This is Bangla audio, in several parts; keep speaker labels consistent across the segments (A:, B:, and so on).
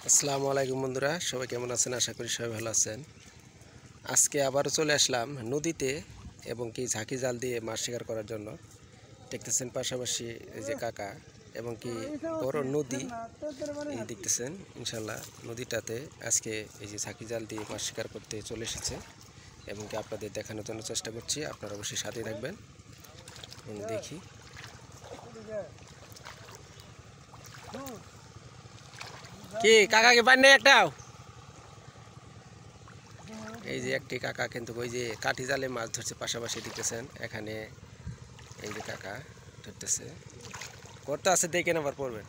A: আসসালামু আলাইকুম বন্ধুরা, সবাই কেমন আছেন? আশা করি সবাই ভালো আছেন। আজকে আবারও চলে আসলাম নদীতে এবং কি ঝাঁকি জাল দিয়ে মাছ শিকার করার জন্য। দেখতেছেন পাশাপাশি এই যে কাকা এবং কি বড় নদী এই দেখতেছেন। ইনশাল্লাহ নদীটাতে আজকে এই যে ঝাঁকি জাল দিয়ে মাছ শিকার করতে চলে এসেছে এবং কি আপনাদের দেখানোর জন্য চেষ্টা করছি। আপনারা অবশ্যই সাথে থাকবেন এবং দেখি কি কাকাকে পান নেই একটাও। এই যে একটি কাকা কিন্তু ওই যে কাঠি জালে মাছ ধরছে, পাশাপাশি দেখতেছেন এখানে এই যে কাকা ধরতেছে করতে আছে, দেখে আবার পড়বেন।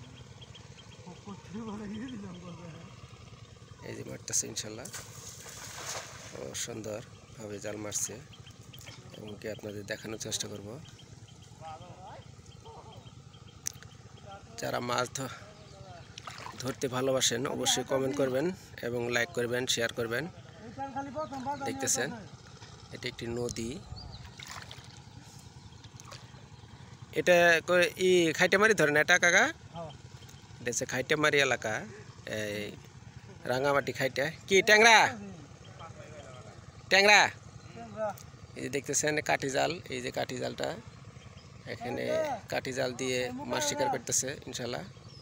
A: এই যে মারতেছে ইনশাল্লাহ, ও সুন্দরভাবে জাল মারছে এবং কি আপনাদের দেখানোর চেষ্টা করব। যারা মাছ ধরতে ভালোবাসেন অবশ্যই কমেন্ট করবেন এবং লাইক করবেন, শেয়ার করবেন। দেখতেছেন এটি একটি নদী, এটা ই খাইটামারি ধরেন এটা কাকা, এটা হচ্ছে খাইটামারি এলাকা, এই রাঙামাটি খাইটা কি ট্যাংরা ট্যাংরা। এই যে দেখতেছেন কাঠি জাল, এই যে কাঠি জালটা এখানে কাঠি জাল দিয়ে মাছ শিকার করতেছে ইনশাল্লাহ।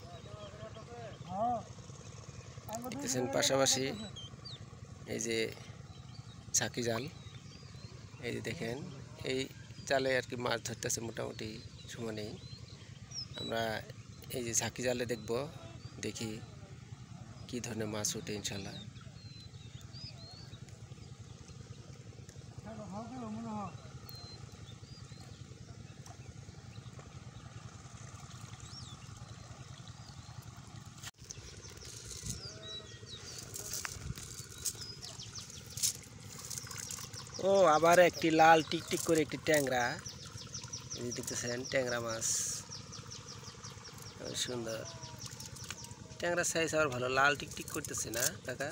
A: দেখতেছেন পাশাপাশি এই যে ঝাঁকি জাল, এই যে দেখেন এই জালে আর কি মাছ ধরতেছে মোটামুটি সমানেই। আমরা এই যে ঝাঁকি জালে দেখব, দেখি কি ধরনের মাছ ওঠে ইনশাল্লাহ। ও আবার একটি লাল টিকটিক করে একটি ট্যাংরা, এই দেখতেছেন ট্যাংরা মাছ, সুন্দর ট্যাংরা সাইজ আবার ভালো, লাল টিকটিক করতেছে না কাকা?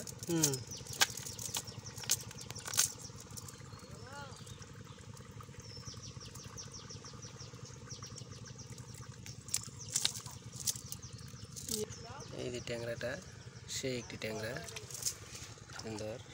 A: এই যে ট্যাংরাটা, সেই একটি ট্যাংরা সুন্দর।